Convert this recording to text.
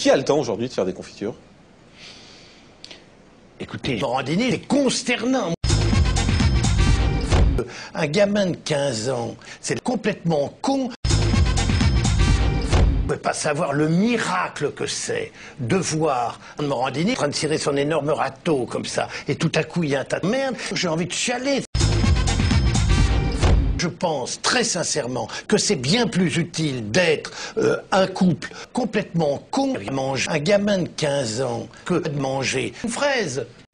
Qui a le temps aujourd'hui de faire des confitures? Écoutez, Morandini, c'est consternant. Un gamin de 15 ans, c'est complètement con. Vous ne pouvez pas savoir le miracle que c'est de voir Morandini en train de tirer son énorme râteau comme ça, et tout à coup il y a un tas de merde. J'ai envie de chialer. Je pense très sincèrement que c'est bien plus utile d'être un couple complètement con, manger un gamin de 15 ans, que de manger une fraise.